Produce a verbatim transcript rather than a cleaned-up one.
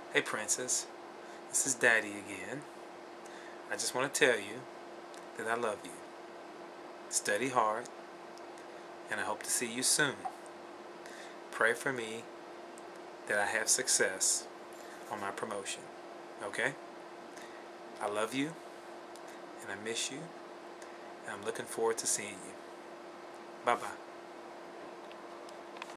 Hey Princess, this is Daddy again. I just want to tell you that I love you. Study hard, and I hope to see you soon. Pray for me that I have success on my promotion, okay? I love you, and I miss you, and I'm looking forward to seeing you. Bye-bye.